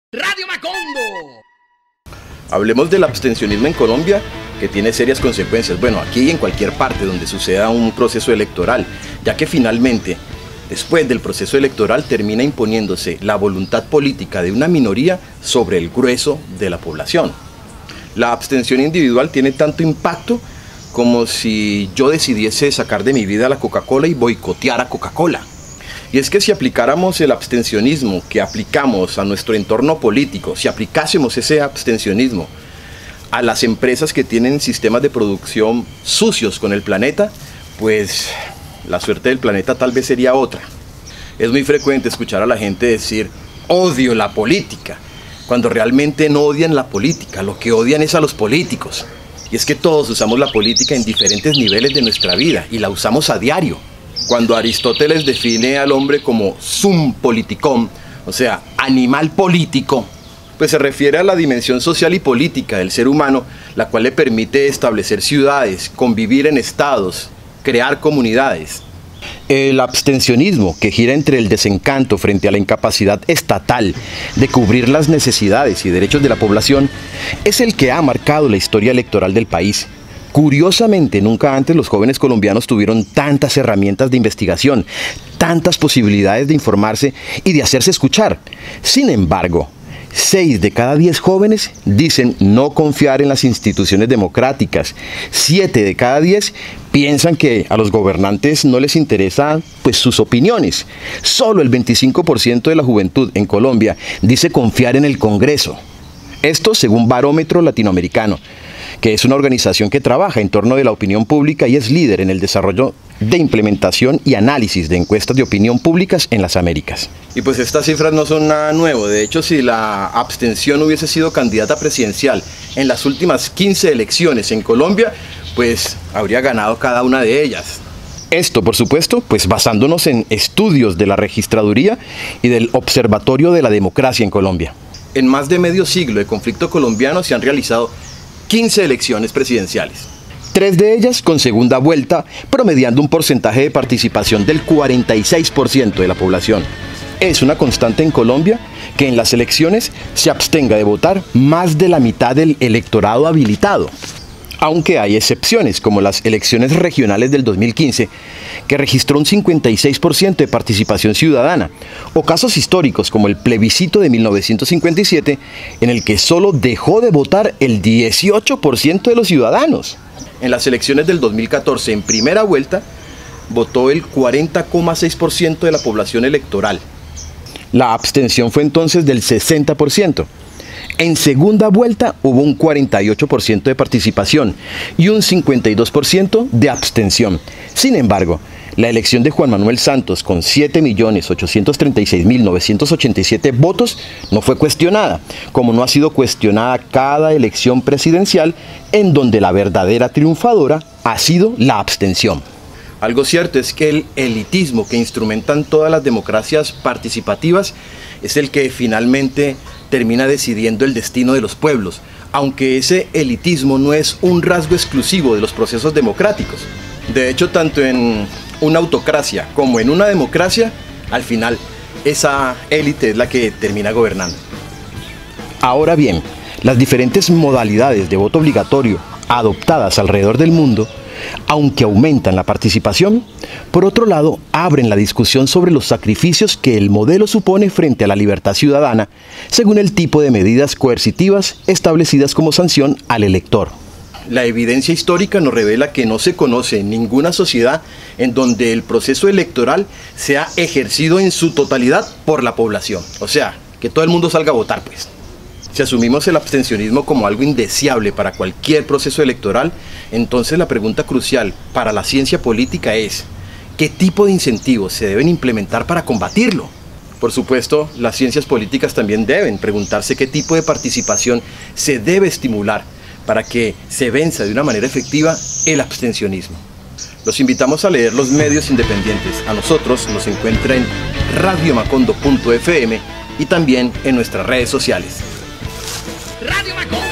Radio Macondo. Hablemos del abstencionismo en Colombia, que tiene serias consecuencias. Bueno, aquí y en cualquier parte donde suceda un proceso electoral, ya que finalmente, después del proceso electoral, termina imponiéndose la voluntad política de una minoría sobre el grueso de la población. La abstención individual tiene tanto impacto como si yo decidiese sacar de mi vida la Coca-Cola y boicotear a Coca-Cola. Y es que si aplicáramos el abstencionismo que aplicamos a nuestro entorno político, si aplicásemos ese abstencionismo a las empresas que tienen sistemas de producción sucios con el planeta, pues la suerte del planeta tal vez sería otra. Es muy frecuente escuchar a la gente decir, odio la política, cuando realmente no odian la política, lo que odian es a los políticos. Y es que todos usamos la política en diferentes niveles de nuestra vida y la usamos a diario. Cuando Aristóteles define al hombre como sum politikon, o sea, animal político, pues se refiere a la dimensión social y política del ser humano, la cual le permite establecer ciudades, convivir en estados, crear comunidades. El abstencionismo, que gira entre el desencanto frente a la incapacidad estatal de cubrir las necesidades y derechos de la población, es el que ha marcado la historia electoral del país. Curiosamente, nunca antes los jóvenes colombianos tuvieron tantas herramientas de investigación, tantas posibilidades de informarse y de hacerse escuchar. Sin embargo, 6 de cada 10 jóvenes dicen no confiar en las instituciones democráticas. 7 de cada 10 piensan que a los gobernantes no les interesan sus opiniones. Solo el 25% de la juventud en Colombia dice confiar en el Congreso. Esto según Barómetro Latinoamericano, que es una organización que trabaja en torno de la opinión pública y es líder en el desarrollo de implementación y análisis de encuestas de opinión públicas en las Américas. Y pues estas cifras no son nada nuevo. De hecho, si la abstención hubiese sido candidata presidencial en las últimas 15 elecciones en Colombia, pues habría ganado cada una de ellas. Esto, por supuesto, pues basándonos en estudios de la Registraduría y del Observatorio de la Democracia en Colombia. En más de medio siglo de conflicto colombiano se han realizado 15 elecciones presidenciales. 3 de ellas con segunda vuelta, promediando un porcentaje de participación del 46% de la población. Es una constante en Colombia que en las elecciones se abstenga de votar más de la mitad del electorado habilitado. Aunque hay excepciones, como las elecciones regionales del 2015, que registró un 56% de participación ciudadana, o casos históricos como el plebiscito de 1957, en el que solo dejó de votar el 18% de los ciudadanos. En las elecciones del 2014, en primera vuelta, votó el 40,6% de la población electoral. La abstención fue entonces del 60%. En segunda vuelta hubo un 48% de participación y un 52% de abstención. Sin embargo, la elección de Juan Manuel Santos con 7.836.987 votos no fue cuestionada, como no ha sido cuestionada cada elección presidencial en donde la verdadera triunfadora ha sido la abstención. Algo cierto es que el elitismo que instrumentan todas las democracias participativas es el que finalmente termina decidiendo el destino de los pueblos, aunque ese elitismo no es un rasgo exclusivo de los procesos democráticos. De hecho, tanto en una autocracia como en una democracia, al final esa élite es la que termina gobernando. Ahora bien, las diferentes modalidades de voto obligatorio adoptadas alrededor del mundo, aunque aumentan la participación, por otro lado, abren la discusión sobre los sacrificios que el modelo supone frente a la libertad ciudadana, según el tipo de medidas coercitivas establecidas como sanción al elector. La evidencia histórica nos revela que no se conoce ninguna sociedad en donde el proceso electoral sea ejercido en su totalidad por la población. O sea, que todo el mundo salga a votar, pues. Si asumimos el abstencionismo como algo indeseable para cualquier proceso electoral, entonces la pregunta crucial para la ciencia política es ¿qué tipo de incentivos se deben implementar para combatirlo? Por supuesto, las ciencias políticas también deben preguntarse qué tipo de participación se debe estimular para que se venza de una manera efectiva el abstencionismo. Los invitamos a leer los medios independientes. A nosotros nos encuentra en radiomacondo.fm y también en nuestras redes sociales. Radio Macondo.